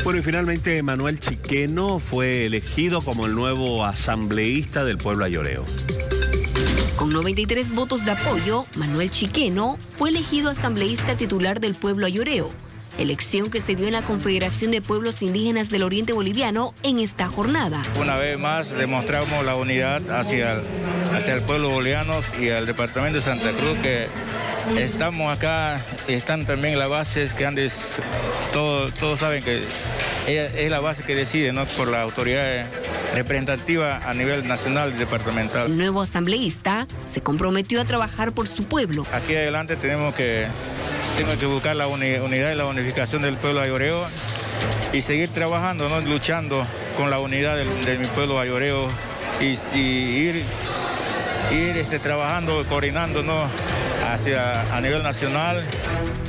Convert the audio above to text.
Bueno, y finalmente Manuel Chiqueno fue elegido como el nuevo asambleísta del pueblo ayoreo. Con 93 votos de apoyo, Manuel Chiqueno fue elegido asambleísta titular del pueblo ayoreo, elección que se dio en la Confederación de Pueblos Indígenas del Oriente Boliviano en esta jornada. Una vez más demostramos la unidad hacia el pueblo boliviano y al departamento de Santa Cruz, que estamos acá, están también las bases que antes todos saben que es la base que decide, ¿no?, por la autoridad representativa a nivel nacional y departamental. El nuevo asambleísta se comprometió a trabajar por su pueblo. Aquí adelante tenemos que buscar la unidad y la unificación del pueblo ayoreo y seguir trabajando, ¿no?, luchando con la unidad de mi pueblo ayoreo y ir trabajando, coordinando, ¿no?, a nivel nacional.